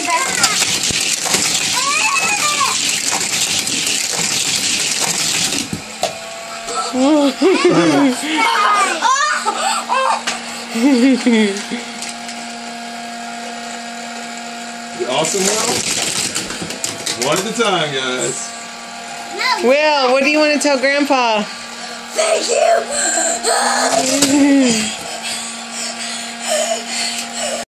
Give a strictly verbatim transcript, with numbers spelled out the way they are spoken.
You awesome, Will? One at a time, guys. Will, what do you want to tell Grandpa? Thank you!